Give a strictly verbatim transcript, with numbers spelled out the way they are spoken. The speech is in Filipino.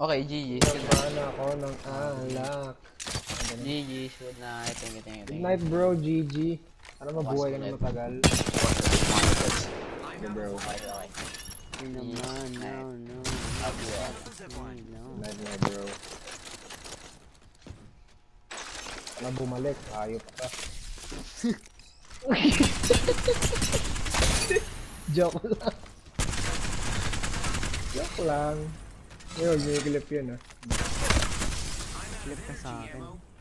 Okay, G G. Nagbahan ako ng alak. G G, good night. Thank you, thank you, thank Good you. night bro, G G. Sana mabuhay ka na matagal. Okay, bro. Okay, okay. No, no, no. Good night, my bro. Sana bumalik, ayop ka. Joke lang. Joke lang. Yun, may clip yun ah. Clip ka sa akin.